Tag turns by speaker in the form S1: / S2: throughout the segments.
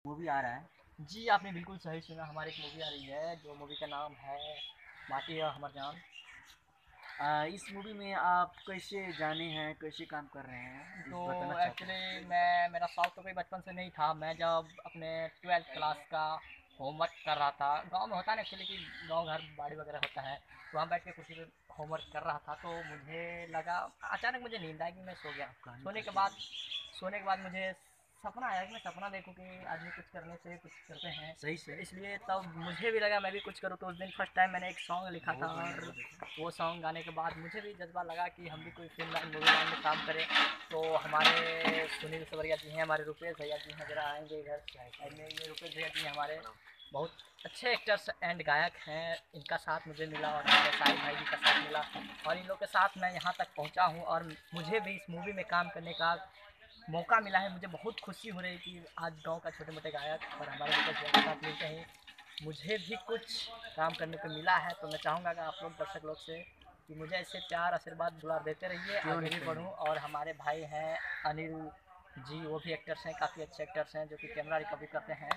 S1: Movie आ रहा है।
S2: जी, आपने बिल्कुल सही सुना, हमारी एक मूवी आ रही है, जो मूवी का नाम है माटी है हमर जान।
S1: इस मूवी में आप कैसे जाने हैं, कैसे काम कर रहे हैं,
S2: तो
S1: इस बताना चाहते हैं?
S2: एक्चुअली मेरा शौक तो कोई बचपन से नहीं था। मैं जब अपने 12th क्लास का होमवर्क कर रहा था, गाँव में होता है ना एक्चुअली कि गाँव घर बाड़ी वगैरह होता है, तो वहाँ बैठ के कुर्सी पे होमवर्क कर रहा था, तो मुझे लगा, अचानक मुझे नींद आई कि मैं सो गया।
S1: आप कहानी
S2: सोने के
S1: कैसे
S2: बाद
S1: बोले?
S2: सोने के बाद मुझे सपना आया कि मैं सपना देखूं कि आदमी कुछ करने से कुछ करते हैं,
S1: सही
S2: तो
S1: सही।
S2: इसलिए तब मुझे भी लगा मैं भी कुछ करूं। तो उस दिन फर्स्ट टाइम मैंने एक सॉन्ग लिखा था,
S1: बहुत बढ़िया,
S2: और
S1: बहुत अच्छा।
S2: वो सॉन्ग गाने के बाद मुझे भी जज्बा लगा कि हम भी कोई फिल्म लाइन मूवी लाइन में काम करें। तो हमारे सुनील सवरिया जी हैं, हमारे रुपेश भैया जी हैं, ज़रा आएंगे इधर साइड में। ये रुपेश भैया जी हमारे बहुत अच्छे एक्टर्स एंड गायक हैं, इनका साथ मुझे मिला और हमारे साहिब भाई जी का साथ मिला, और इन लोग के साथ मैं यहाँ तक पहुँचा हूँ। और मुझे भी इस मूवी में काम करने का मौका मिला है। मुझे बहुत खुशी हो रही है कि आज गांव का छोटे मोटे गायक और हमारे रुपेश भैया के साथ मिलते ही मुझे भी कुछ काम करने को मिला है। तो मैं चाहूँगा कि आप लोग दर्शक लोग से कि मुझे ऐसे प्यार आशीर्वाद दुलार देते रहिए,
S1: क्यों
S2: आगे
S1: नहीं,
S2: भी
S1: क्यों
S2: बढ़ूँ।
S1: नहीं।
S2: और हमारे भाई हैं अनिल जी, वो भी एक्टर्स हैं, काफ़ी अच्छे एक्टर्स हैं जो कि कैमरा रिकवरी करते हैं।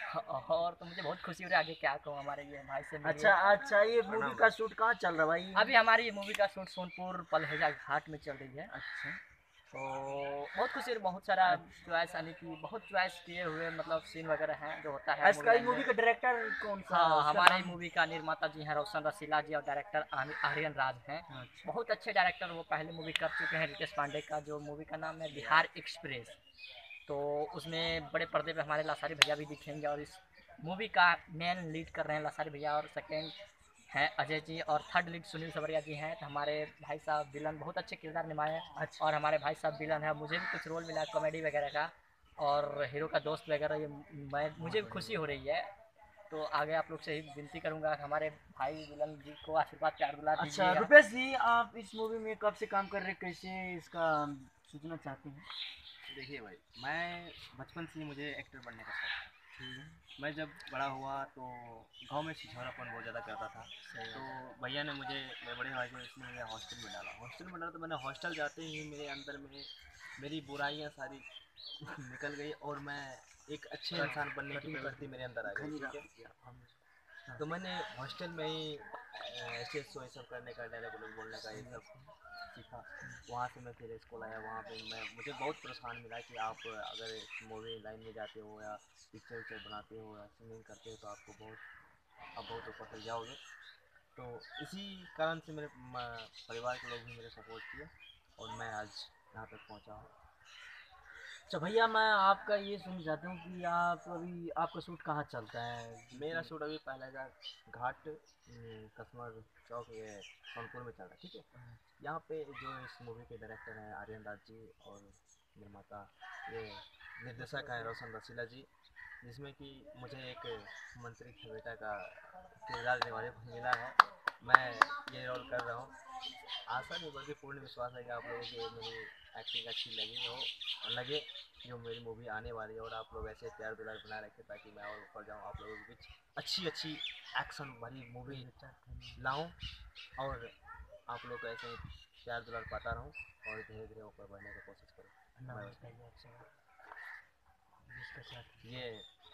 S2: और तो मुझे बहुत खुशी हो रही है, आगे क्या कहूँ, हमारे ये भाई से मिलिए।
S1: अच्छा अच्छा, ये मूवी का शूट कहाँ चल रहा है भाई?
S2: अभी हमारी ये मूवी का शूट सोनपुर पलहेजा घाट में चल रही है।
S1: अच्छा
S2: तो बहुत खुशी है, बहुत सारा
S1: अच्छा।
S2: चॉइस यानी कि बहुत चॉइस किए हुए मतलब सीन वगैरह हैं जो होता है मूवी
S1: इसका
S2: लाइन में।
S1: मूवी का डायरेक्टर कौन सा है,
S2: हाँ,
S1: उसका
S2: हमारे
S1: नाम?
S2: मूवी का निर्माता जी हैं रोशन रसीला जी, और डायरेक्टर आर्यन राज हैं।
S1: अच्छा।
S2: बहुत अच्छे डायरेक्टर, वो पहले मूवी कर चुके हैं रितेश पांडे का, जो मूवी का नाम है बिहार एक्सप्रेस। तो उसमें बड़े पर्दे पे हमारे लासारी भैया भी दिखेंगे, और इस मूवी का मेन लीड कर रहे हैं लासारी भैया, और सेकेंड हैं अजय जी, और थर्ड लीड सुनील सवरिया जी हैं। तो हमारे भाई साहब विलन बहुत अच्छे किरदार निभाए हैं,
S1: अच्छा
S2: और हमारे भाई साहब विलन है। मुझे भी कुछ रोल मिला है कॉमेडी वगैरह का, और हीरो का दोस्त वगैरह। ये मैं
S1: बहुत
S2: मुझे भी
S1: बढ़िया,
S2: खुशी
S1: बहुत
S2: हो रही है। तो आगे आप लोग से ही विनती करूंगा कि हमारे भाई विलन जी को आशीर्वाद प्यार दुला
S1: अच्छा।
S2: दीजिएगा।
S1: रुपेश जी, आप इस मूवी में कब से काम कर रहे हैं, कैसे इसका सूचना चाहते हैं?
S3: देखिए भाई, मैं बचपन से ही मुझे एक्टर बनने का शौक था।
S1: ठीक है।
S3: मैं जब बड़ा हुआ तो गांव में छिछोरापन बहुत ज़्यादा करता था।
S1: सही
S3: तो
S1: बात
S3: भैया ने मुझे, मेरे बड़े भाई ने, उसने मुझे हॉस्टल में डाला। तो मैंने हॉस्टल जाते ही मेरे अंदर में मेरी बुराइयां सारी निकल गई, और मैं एक अच्छे
S1: है।
S3: इंसान बनने की
S1: कटिंग कर
S3: प्रवृत्ति
S1: दी।
S3: मेरे अंदर आ गई।
S1: खनी
S3: ठीक है।
S1: रहा हम। हाँ।
S3: तो मैंने हॉस्टल में ही स्टेज शो ये सब करने का, डायलॉग बोलने का, ये
S1: सही
S3: सब
S1: है।
S3: सीखा। वहाँ से मैं फिर स्कूल आया। वहाँ पे मुझे बहुत प्रोत्साहन मिला कि आप अगर मूवी लाइन में जाते हो, या पिक्चर विक्चर बनाते हो, या सिंगिंग करते हो, तो आप बहुत ऊपर तक जाओगे। तो इसी कारण से मेरे परिवार के लोग भी मेरे सपोर्ट किए, और मैं आज यहाँ तक पहुँचा हूँ।
S1: अच्छा भैया, मैं आपका ये सुनना चाहता हूँ कि आप अभी आपका शूट कहाँ चलता है,
S3: मेरा
S1: क्योंकि
S3: शूट अभी पहले का घाट कस्टमर चौक, ये सोनपुर में चल रहा है। ठीक है। यहाँ पे जो इस मूवी के डायरेक्टर हैं आर्यन राज जी, और निर्माता, ये निर्देशक हैं रोशन रसीला जी, जिसमें कि मुझे एक मंत्री के बेटा का किरदार निभाने को मिला है। मैं ये रोल कर रहा हूँ। आशा नहीं बल्कि पूर्ण विश्वास है कि आप लोगों को मेरी एक्टिंग अच्छी लगी हो, और लगे जो मेरी मूवी आने वाली है। और आप लोग ऐसे प्यार दुलार बना रखें ताकि मैं और ऊपर जाऊँ, आप लोगों के बीच अच्छी अच्छी एक्शन भरी मूवी लाऊं, और आप लोग को ऐसे ही प्यार दुलार पाता रहूं, और धीरे धीरे ऊपर बढ़ने की कोशिश करूँ।
S1: नाम
S3: मैं
S1: बताइए आपसे जिसका साथ
S3: ये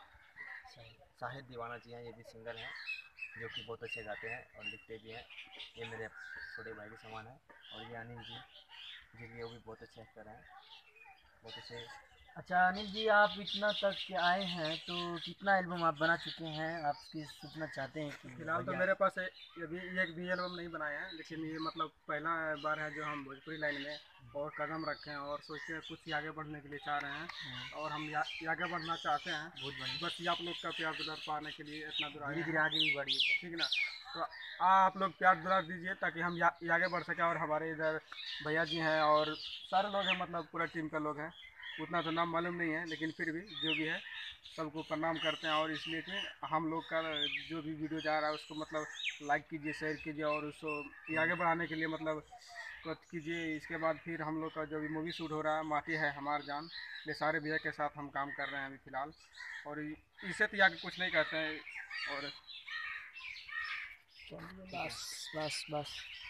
S1: सही।
S3: शाहिद दीवाना जी हैं, ये भी सिंगर हैं जो कि बहुत अच्छे गाते हैं और लिखते भी हैं। ये मेरे छोटे भाई के समान है। और ये अनिल जी, वो भी बहुत अच्छे एक्टर हैं, बहुत अच्छे।
S1: अच्छा अनिल जी, आप इतना तक के आए हैं तो कितना एल्बम आप बना चुके हैं, आप किस सूचना चाहते हैं कि
S4: फिलहाल तो
S1: भैया?
S4: मेरे पास एक भी एल्बम नहीं बनाए हैं, लेकिन ये मतलब पहला बार है जो हम भोजपुरी लाइन में और कदम रखे हैं, और सोचते हैं कुछ आगे बढ़ने के लिए चाह रहे हैं, और हम आगे बढ़ना चाहते हैं।
S1: बहुत बढ़िया।
S4: बस ये आप लोग का प्यार दुलार पाने के लिए इतना दूर आए
S1: धीरे धीरे
S4: हैं।
S1: आगे भी बढ़िए।
S4: ठीक ना। तो आप लोग प्यार दुलार दीजिए ताकि हम आगे बढ़ सकें। और हमारे इधर भैया जी हैं और सारे लोग हैं, मतलब पूरा टीम का लोग हैं। उतना तो नाम मालूम नहीं है, लेकिन फिर भी जो भी है सबको प्रणाम करते हैं। और इसलिए कि हम लोग का जो भी वीडियो जा रहा है उसको मतलब लाइक कीजिए, शेयर कीजिए, और उसको ये आगे बढ़ाने के लिए मतलब कुछ कीजिए। इसके बाद फिर हम लोग का जो भी मूवी शूट हो रहा है माटी है हमार जान, ये सारे भैया के साथ हम काम कर रहे हैं अभी फ़िलहाल। और इससे तो आगे कुछ नहीं कहते हैं। और
S1: चलिए बस बस बस।